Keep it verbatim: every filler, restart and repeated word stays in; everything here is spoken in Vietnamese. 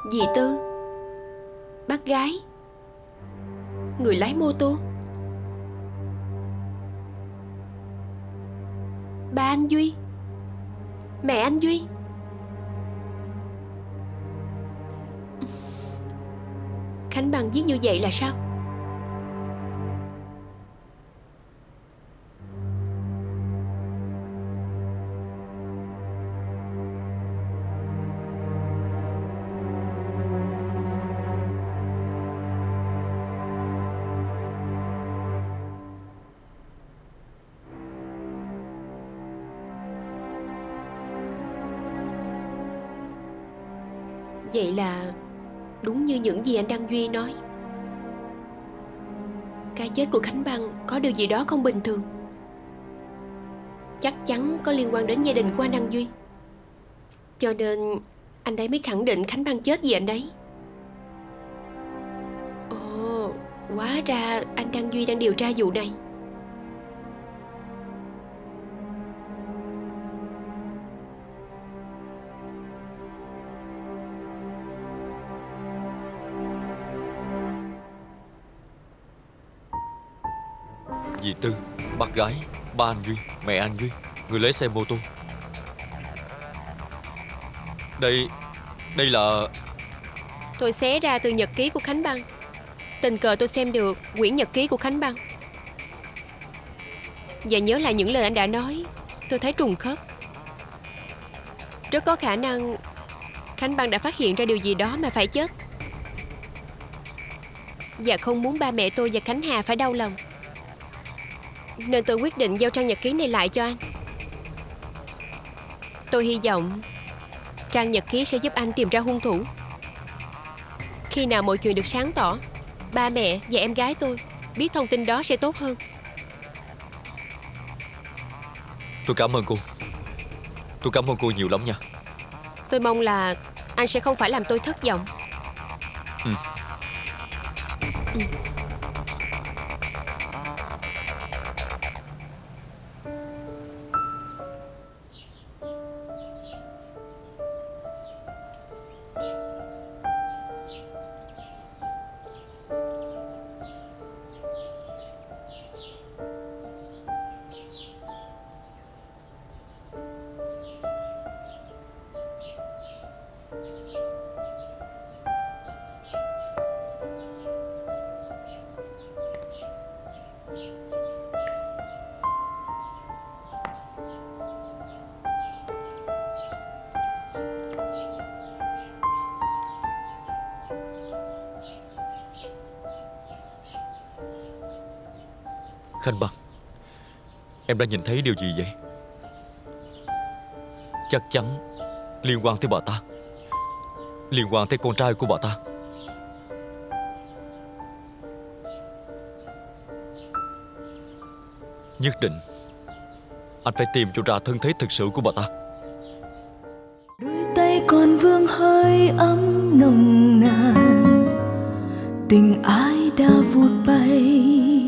Dì Tư, bác gái, người lái mô tô, ba anh Duy, mẹ anh Duy. Khánh Băng viết như vậy là sao? Vậy là đúng như những gì anh Đăng Duy nói. Cái chết của Khánh Băng có điều gì đó không bình thường. Chắc chắn có liên quan đến gia đình của anh Đăng Duy. Cho nên anh ấy mới khẳng định Khánh Băng chết vì anh ấy. Ồ, hóa ra anh Đăng Duy đang điều tra vụ này. Dì Tư, bác gái, ba anh Duy, mẹ anh Duy, người lấy xe mô tô. Đây, đây là... Tôi xé ra từ nhật ký của Khánh Băng. Tình cờ tôi xem được quyển nhật ký của Khánh Băng và nhớ lại những lời anh đã nói. Tôi thấy trùng khớp. Rất có khả năng Khánh Băng đã phát hiện ra điều gì đó mà phải chết, và không muốn ba mẹ tôi và Khánh Hà phải đau lòng, nên tôi quyết định giao trang nhật ký này lại cho anh. Tôi hy vọng trang nhật ký sẽ giúp anh tìm ra hung thủ. Khi nào mọi chuyện được sáng tỏ, ba mẹ và em gái tôi biết thông tin đó sẽ tốt hơn. Tôi cảm ơn cô. Tôi cảm ơn cô nhiều lắm nha. Tôi mong là anh sẽ không phải làm tôi thất vọng. Ừ. Ừ. Khánh Băng, em đã nhìn thấy điều gì vậy? Chắc chắn liên quan tới bà ta, liên quan tới con trai của bà ta. Nhất định anh phải tìm cho ra thân thế thực sự của bà ta. Đôi tay còn vương hơi ấm nồng nàn, tình ai đã vụt bay.